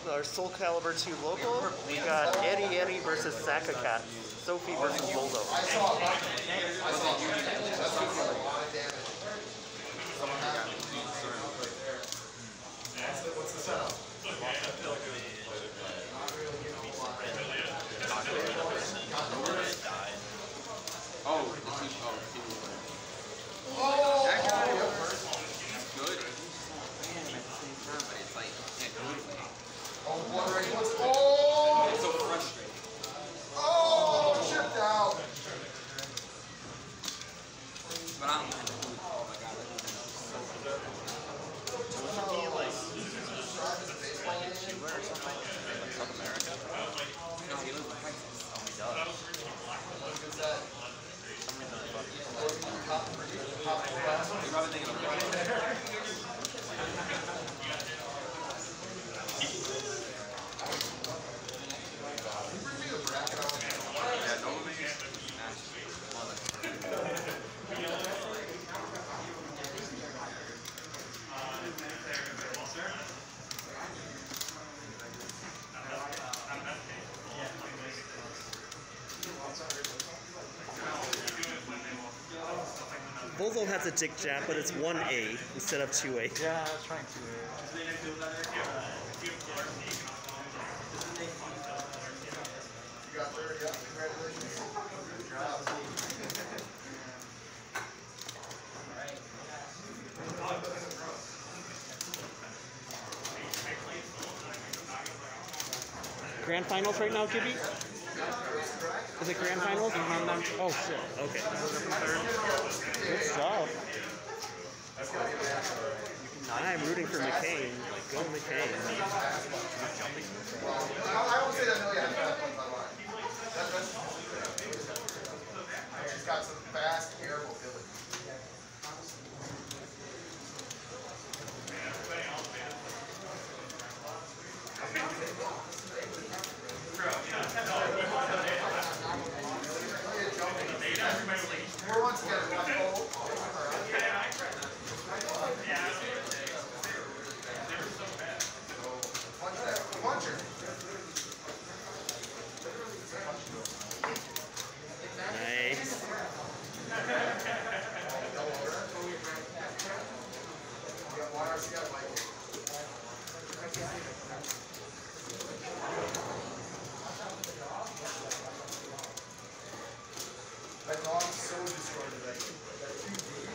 our Soul Calibur 2 local. We got Eddie versus Sakacat. Sophie versus Boldo. What's the setup? That guy is good. At the same time, but it's like in a good way. It's so frustrating. Oh, chipped out. But I don't know. Oh my god, Should be like Cuba or something? Like South America? no, he lives in Texas. Oh, he does. For some reason I thought You're probably thinking of yeah, don't make it. Boldo has a dick jab, but it's 1A instead of 2A. Yeah, I was trying to. You got there, yeah. Congratulations. Good job. Grand finals right now, Gibby? Is it grand finals? Oh shit. Okay. Good stuff. I'm rooting for McCain. Go McCain. I won't say that, no, yeah. She's got some fast air mobility. We're once again one goal. Puncher. Nice. That dog's so destroyed today. That 2D.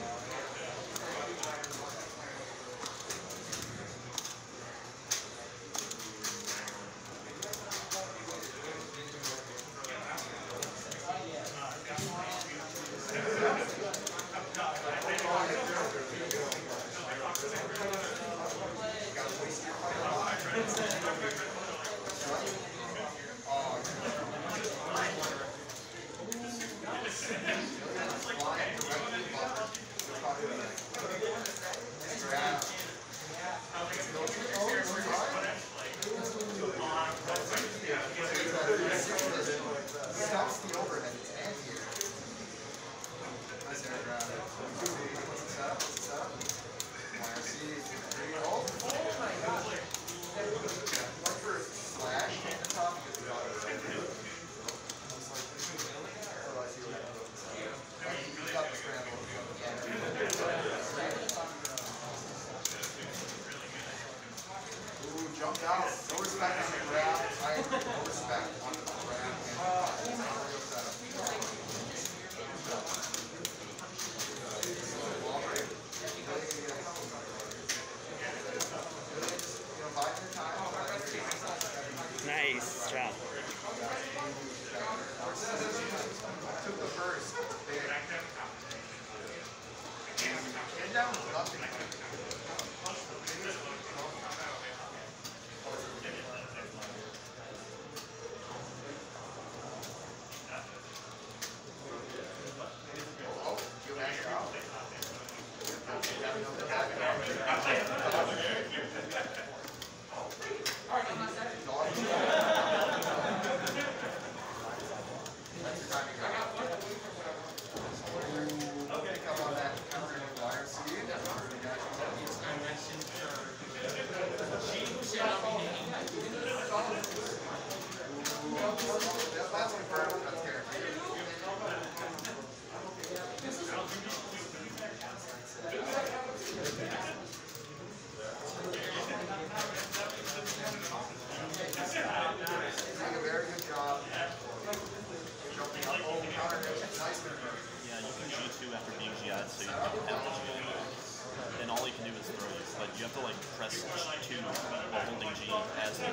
Stops the overhead. It's anti-air. Nice air grab. What's the setup? What's the setup? YRC. Oh my gosh. Look for a slash on the top because we got it right here. Otherwise you would have to go inside. You got the scramble. Ooh, jumped out. No respect on the grab. I agree. No respect on the grab and real setup. Nice job. Took the first. Get down with nothing.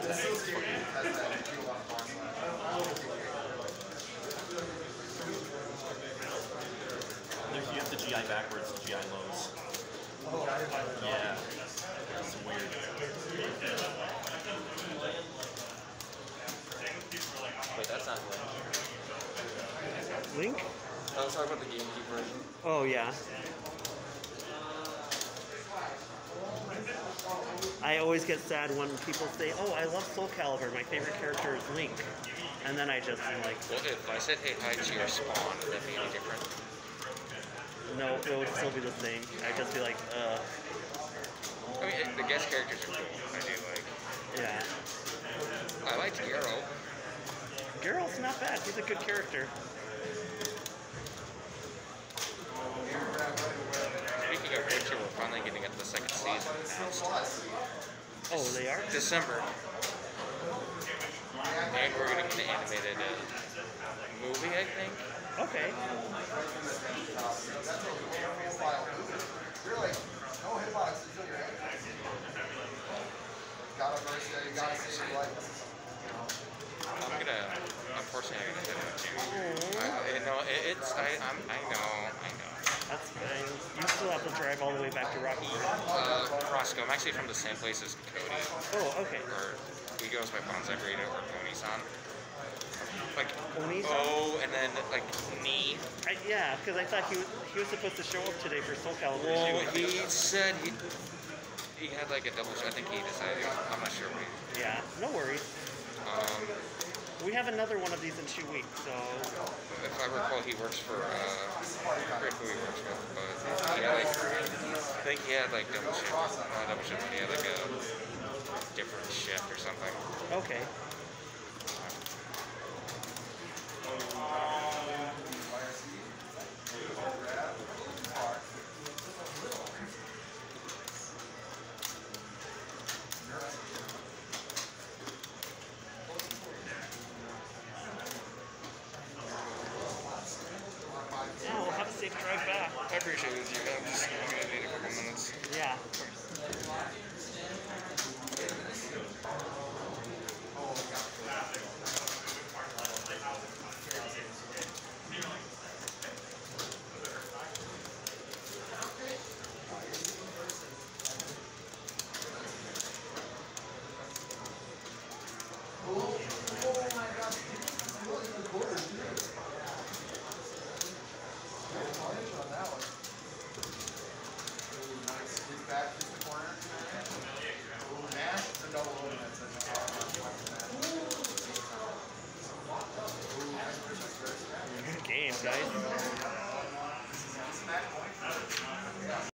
If you have the GI backwards, the GI lows. Yeah. It's weird. Wait, that's not Link. Link? I was talking about the GameCube version. Oh, yeah. I always get sad when people say, oh, I love Soul Calibur, my favorite character is Link. And then I just am like... Well, if I said, hey, hi to your Spawn, would that be any different? No, it would still be the same. I'd just be like, I mean, the guest characters are cool. I do like. yeah. I liked Geralt. Geralt's not bad. He's a good character. Speaking of Witcher, we're finally getting at the second season announced. Oh, they are? December. And we're getting an animated movie, I think. Okay. You're like, no hitbox until you're in. Gotta burst it, you gotta see your life. Unfortunately, I'm gonna hit it too. I know. That's fine. You still have to drive all the way back to Rocky. Roscoe. I'm actually from the same place as Cody. Oh, okay. Or he goes by Bonsai Burrito or Pony-san. Like, Pony-san? oh, and then, like, knee. Yeah, because I thought he was supposed to show up today for Soul Calibur. Well, he said he had, like, a double shot. I think he decided. I'm not sure. Yeah, no worries. We have another one of these in 2 weeks, so... If I recall, he works for, I forget who he works with, but he had, like, I think he had, like, double shift. Not double shift, but he had, like, a different shift or something. Okay. Yeah, we'll have a safe drive back. I appreciate it, you guys.